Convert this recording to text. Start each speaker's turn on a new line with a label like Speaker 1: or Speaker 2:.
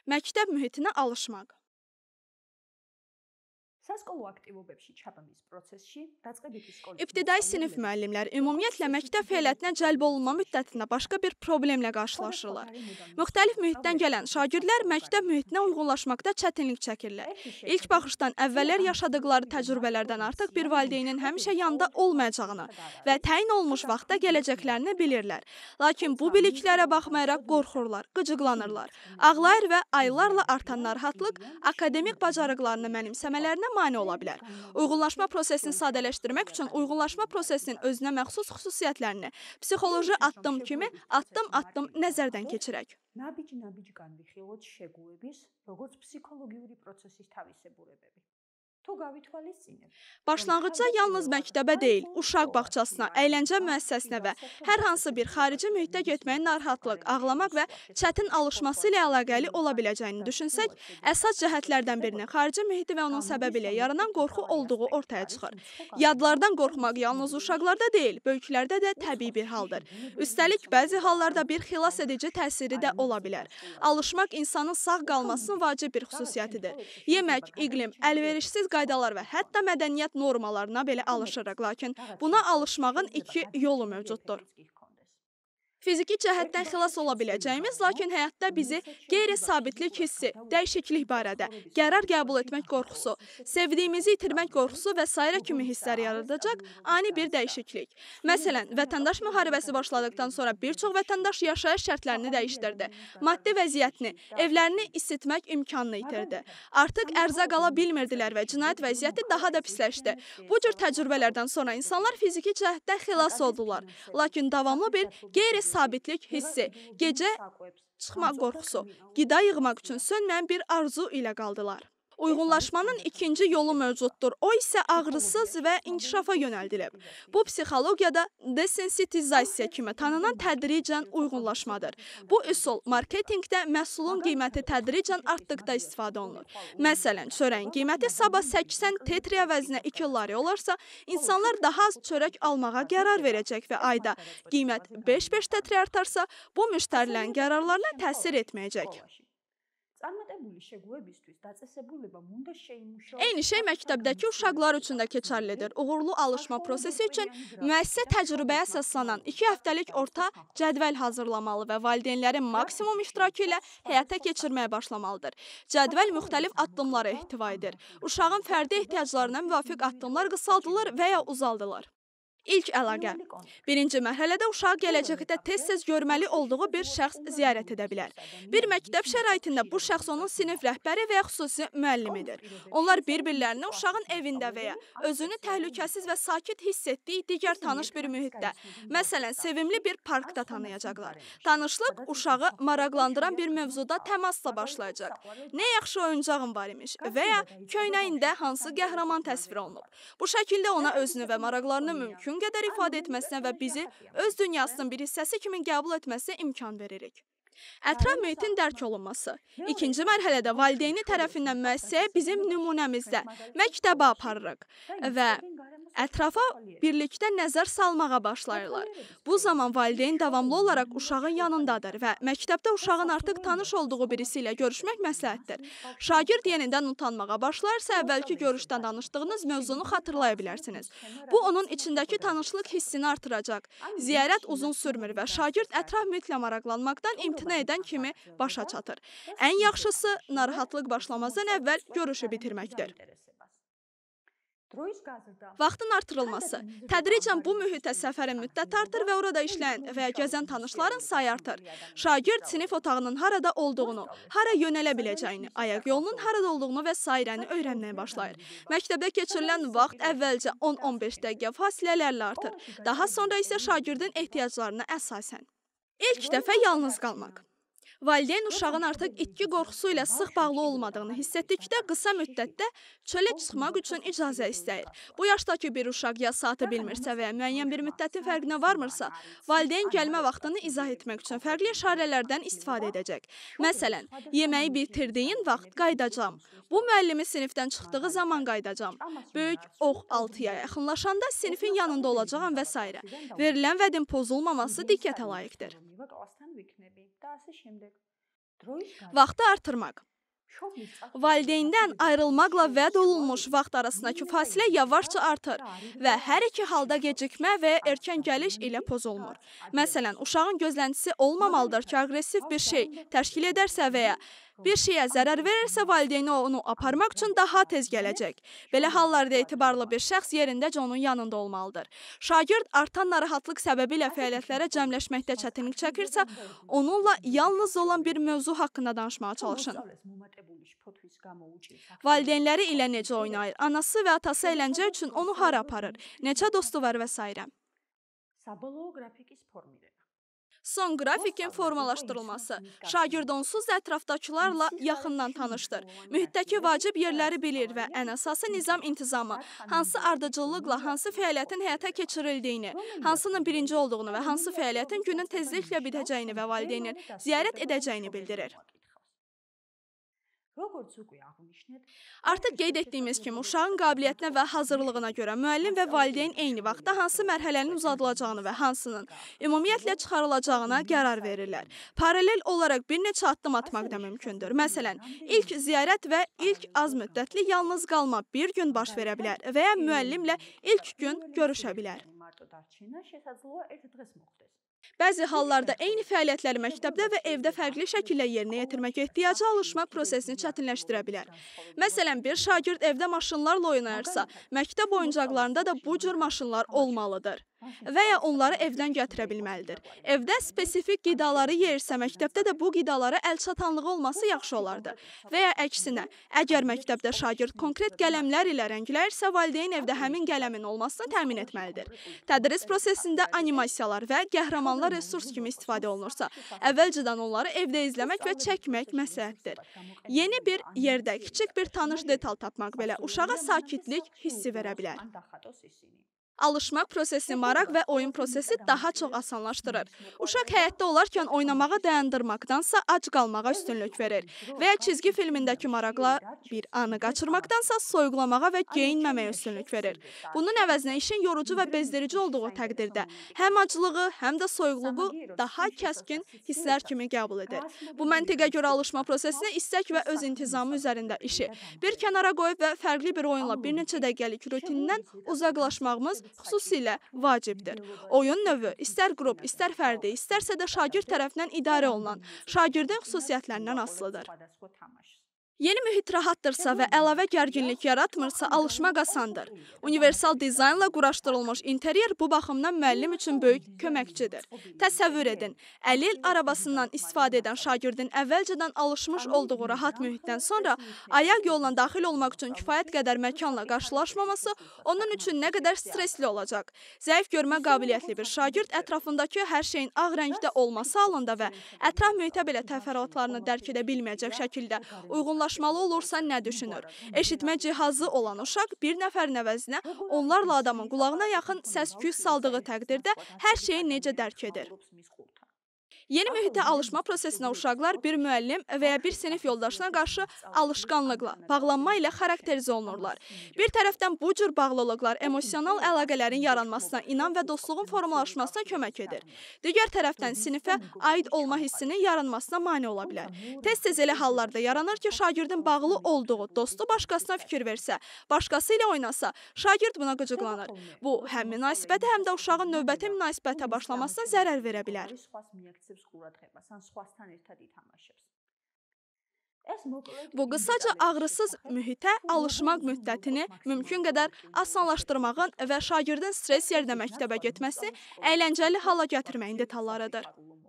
Speaker 1: Məktəb mühitinə alışmaq.
Speaker 2: სასკოლო აქტივობებში ჩაბმის პროცესში დაწყებითი სკოლის
Speaker 1: İbtidai sinif müəllimləri ümumiyyətlə məktəb fəaliyyətinə cəlb olunma müddətində başqa bir problemlə qarşılaşırlar. Müxtəlif mühitdən gələn şagirdlər məktəb mühitinə uyğunlaşmaqda çətinlik çəkirlər. İlk baxışdan əvvəllər yaşadıqları təcrübələrdən artıq bir valideynin həmişə yanında olmayacağını və təyin olunmuş vaxtda gələcəklərini bilirlər. Lakin bu biliklərə baxmayaraq qorxurlar, qıcıqlanırlar. Ağlayır və aylarla artan narahatlıq akademik bacarıqlarını mənimsəmələrinə mane ola bilər. Uyğunlaşma prosesini sadələşdirmək üçün uyğunlaşma prosesinin özünə məxsus xüsusiyyətlərini psixoloji addım kimi addım-addım nəzərdən keçirək.
Speaker 2: ნაბიჯ-ნაბიჯ განვიხილოთ შეგუების, როგორც ფსიქოლოგიური პროცესის თავისებურებები. თუ გავითვალისწინებთ.
Speaker 1: Başlanğıcda yalnız məktəbə deyil, uşaq bağçasına, əyləncə müəssisəsinə və hər hansı bir xarici mühitdə getməyin narahatlıq, ağlamaq və çətin alışması ilə əlaqəli ola biləcəyini düşünsək, əsas cəhətlərdən birinin xarici mühiti və onun səbəbi ilə yaranan qorxu olduğu ortaya çıxır. Yadlardan qorxmaq yalnız uşaqlarda deyil, böyüklərdə də təbii bir haldır. Üstəlik, bəzi hallarda bir xilas edici təsiri də ola bilər. Alışmaq insanın sağ qalmasının vacib bir xüsusiyyətidir. Yemək, iqlim, əlverişsiz qaydalar və hətta mədəniyyət normalarına belə alışırıq, lakin buna alışmağın iki yolu mövcuddur. Fiziki cəhətdən xilas ola biləcəyimiz, lakin həyatda bizi qeyri-sabitlik hissi, dəyişiklik barədə, qərar qəbul etmək qorxusu, sevdiyimizi itirmək qorxusu və s. kimi hisslər yaradacaq ani bir dəyişiklik. Məsələn, vətəndaş müharibəsi başladıqdan sonra bir çox vətəndaş yaşayış şərtlərini dəyişdirdi. Maddi vəziyyətini, evlərini isitmək imkanını itirdi. Artıq ərzaq ala bilmirdilər və cinayət vəziyyəti daha da pisləşdi. Bu cür təcrübələrdən sonra insanlar fiziki cəhətdən xilas oldular. Lakin davamlı bir qeyri-sabitlik hissi, gecə çıxma qorxusu, qida yığmaq üçün sönməyən bir arzu ilə qaldılar. Uyğunlaşmanın ikinci yolu mövcuddur. O isə ağrısız və inkişafa yönəldilib. Bu, psixologiyada desensitizasiya kimi tanınan tədricən uyğunlaşmadır. Bu üsul marketinqdə məhsulun qiyməti tədricən artdıqda istifadə olunur. Məsələn, çörəyin qiyməti sabah 80 tetri əvəzinə 2 lari olarsa, insanlar daha az çörək almağa qərar verəcək və ayda qiymət 5-5 tetri artarsa, bu müştərilərin qərarlarına təsir etməyəcək. Eyni şey məktəbdəki uşaqlar üçün də keçərlidir. Uğurlu alışma prosesi üçün müəssisə təcrübəyə əsaslanan 2 həftəlik orta cədvəl hazırlamalı və valideynlərin maksimum iştirakı ilə həyata keçirməyə başlamalıdır. Cədvəl müxtəlif addımları ehtiva edir. Uşağın fərdi ehtiyaclarına müvafiq addımlar qısaldılır və ya uzaldılır. İlk əlaqə. Birinci mərhələdə uşaq gələcəkdə tez-tez görməli olduğu bir şəxs ziyarət edə bilər. Bir məktəb şəraitində bu şəxs onun sinif rəhbəri və ya xüsusi müəllimidir. Onlar bir-birlərini uşağın evində və ya özünü təhlükəsiz və sakit hiss etdiyi digər tanış bir mühitdə, məsələn, sevimli bir parkda tanıyacaqlar. Tanışlıq uşağı maraqlandıran bir mövzuda təmasla başlayacaq. Nə yaxşı oyuncağın var imiş və ya köynəyində hansı qəhrəman təsvir olunub. Bu şəkildə ona özünü və maraqlarını mümkün qədər ifadə etməsinə və bizi öz dünyasının bir hissəsi kimi qəbul etməsinə imkan veririk. Ətraf mühitin dərk olunması. İkinci mərhələdə valideyni tərəfindən müəssisəyə bizim nümunəmizdə məktəbə aparırıq və ətrafa birlikdə nəzər salmağa başlayırlar. Bu zaman valideyn davamlı olaraq uşağın yanındadır və məktəbdə uşağın artıq tanış olduğu birisi ilə görüşmək məsləhətdir. Şagird yenidən utanmağa başlarsa, əvvəlki görüşdən danışdığınız mövzunu xatırlaya bilərsiniz. Bu, onun içindəki tanışlıq hissini artıracaq. Ziyarət uzun sürmür və şagird ətraf mühitlə maraqlanmaqdan imtina edən kimi başa çatır. Ən yaxşısı, narahatlıq başlamazdan əvvəl görüşü bitirməkdir. Vaxtın artırılması. Tədricən bu mühitə səfərin müddəti artır və orada işləyən və gəzən tanışların sayı artır. Şagird sinif otağının harada olduğunu, hara yönələ biləcəyini, ayaq yolunun harada olduğunu və s. öyrənməyə başlayır. Məktəbdə keçirilən vaxt əvvəlcə 10-15 dəqiqə fasilələrlə artır. Daha sonra isə şagirdin ehtiyaclarına əsasən. İlk dəfə yalnız qalmaq. Valideyn uşağın artıq itki qorxusu ilə sıx bağlı olmadığını hiss etdikdə qısa müddətdə çölə çıxmaq üçün icazə istəyir. Bu yaşdakı bir uşaq ya saatı bilmirsə və ya müəyyən bir müddətin fərqinə varmırsa, valideyn gəlmə vaxtını izah etmək üçün fərqli işarələrdən istifadə edəcək. Məsələn, yeməyi bitirdiyin vaxt qayıdacam. Bu müəllimi sinifdən çıxdığı zaman qayıdacam. Böyük ox 6-ya yaxınlaşanda sinifin yanında olacağam və s. Verilən vədin pozulmaması diqqətə layiqdir. Vaxtı artırmaq. Valideyndən ayrılmaqla vəd olunmuş vaxt arasındakı fasilə yavaşca artır və hər iki halda gecikmə və ya erkən gəliş ilə pozulmur. Məsələn, uşağın gözləntisi olmamalıdır ki, aqressiv bir şey təşkil edərsə və ya bir şeyə zərər verirsə, valideyni onu aparmaq üçün daha tez gələcək. Belə hallarda etibarlı bir şəxs yerindəcə onun yanında olmalıdır. Şagird artan narahatlıq səbəbilə fəaliyyətlərə cəmləşməkdə çətinlik çəkirsə, onunla yalnız olan bir mövzu haqqında danışmağa çalışın. Valideynləri ilə necə oynayır, anası və atası əyləncə üçün onu hara aparır, neçə dostu var və s. Son qrafikin formalaşdırılması. Şagird onsuz da ətrafdakılarla yaxından tanışdır. Mühitdəki vacib yerləri bilir və ən əsası nizam-intizamı, hansı ardıcıllıqla hansı fəaliyyətin həyata keçirildiyini, hansının birinci olduğunu və hansı fəaliyyətin günün tezliklə bitəcəyini və valideynin ziyarət edəcəyini bildirir. Artıq qeyd etdiyimiz kimi, uşağın qabiliyyətinə və hazırlığına görə müəllim və valideyn eyni vaxtda hansı mərhələnin uzadılacağını və hansının ümumiyyətlə çıxarılacağına qərar verirlər. Paralel olaraq bir neçə addım atmaq da mümkündür. Məsələn, ilk ziyarət və ilk az müddətli yalnız qalma bir gün baş verə bilər və ya müəllimlə ilk gün görüşə bilər. Bəzi hallarda eyni fəaliyyətləri məktəbdə və evdə fərqli şəkildə yerinə yetirmək ehtiyacı alışmaq prosesini çətinləşdirə bilər. Məsələn, bir şagird evdə maşınlarla oynayırsa, məktəb oyuncaqlarında da bu cür maşınlar olmalıdır və ya onları evdən gətirə bilməlidir. Evdə spesifik qidaları yeyirsə, məktəbdə də bu qidalara əlçatanlığı olması yaxşı olardı. Və ya əksinə, əgər məktəbdə şagird konkret qələmlər ilə rəngləyirsə, valideyn evdə həmin qələmin olmasını təmin etməlidir. Tədris prosesində animasiyalar və qəhrəmanlar resurs kimi istifadə olunursa, əvvəlcədən onları evdə izləmək və çəkmək məsləhətdir. Yeni bir yerdə kiçik bir tanış detal tapmaq belə uşağa sakitlik hissi verə bilər. Alışmaq prosesi maraq və oyun prosesi daha çox asanlaşdırır. Uşaq həyətdə olarkən oynamağa dayandırmaqdansa ac qalmağa üstünlük verir və ya çizgi filmindəki maraqla bir anı qaçırmaqdansa soyuqlamağa və geyinməməyə üstünlük verir. Bunun əvəzinə işin yorucu və bezdirici olduğu təqdirdə həm acılığı, həm də soyuqluğu daha kəskin hisslər kimi qəbul edir. Bu məntiqə görə alışma prosesinə istək və öz intizamı üzərində işi bir kənara qoyub və fərqli bir oyunla bir neçə dəqiqəlik rutindən uzaqlaşmağımız xüsusilə vacibdir. Oyun növü istər qrup, istər fərdi, istərsə də şagird tərəfindən idarə olunan şagirdin xüsusiyyətlərindən asılıdır. Yeni mühit rahatdırsa və əlavə gərginlik yaratmırsa, alışmaq asandır. Universal dizaynla quraşdırılmış interyer bu baxımdan müəllim üçün böyük köməkçidir. Təsəvvür edin, əlil arabasından istifadə edən şagirdin əvvəlcədən alışmış olduğu rahat mühitdən sonra ayaq yolla daxil olmaq üçün kifayət qədər məkanla qarşılaşmaması onun üçün nə qədər stresli olacaq. Zəif görmə qabiliyyətli bir şagird ətrafındakı hər şeyin ağ rəngdə olması halında və ətraf mühitə belə təfərrüatlarını dərk edə bilməyəcək şəkildə uyğunlaşmalı olursa nə düşünür? Eşitmə cihazı olan uşaq bir nəfərin əvəzinə onlarla adamın qulağına yaxın səs-küy saldığı təqdirdə hər şeyi necə dərk edir? Yeni mühitə alışma prosesinə uşaqlar bir müəllim və ya bir sinif yoldaşına qarşı alışqanlıqla, bağlanma ilə xarakterizə olunurlar. Bir tərəfdən bu cür bağlılıqlar emosional əlaqələrin yaranmasına, inan və dostluğun formalaşmasına kömək edir. Digər tərəfdən sinifə aid olma hissinin yaranmasına mane ola bilər. Tez-tez elə hallarda yaranır ki, şagirdin bağlı olduğu dostu başqasına fikir versə, başqası ilə oynasa, şagird buna qıcıqlanır. Bu, həm münasibətə, həm də uşağın növbəti münasibətə başlamasına zərər verə bilər. Bu qısaca ağrısız mühitə alışmaq müddətini mümkün qədər asanlaşdırmağın və şagirdin stres yerinə məktəbə getməsi əyləncəli hala gətirməyin detallarıdır.